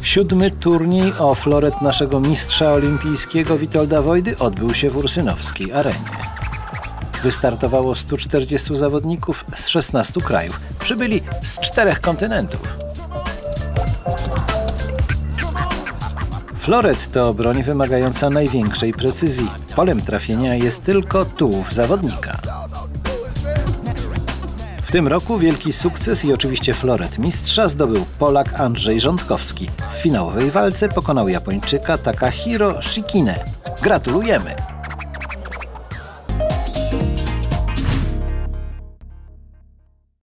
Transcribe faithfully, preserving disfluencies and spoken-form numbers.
Siódmy turniej o floret naszego mistrza olimpijskiego Witolda Wojdy odbył się w ursynowskiej arenie. Wystartowało stu czterdziestu zawodników z szesnastu krajów. Przybyli z czterech kontynentów. Floret to broń wymagająca największej precyzji. Polem trafienia jest tylko tułów zawodnika. W tym roku wielki sukces i oczywiście floret mistrza zdobył Polak Andrzej Rządkowski. W finałowej walce pokonał Japończyka Takahiro Shikine. Gratulujemy!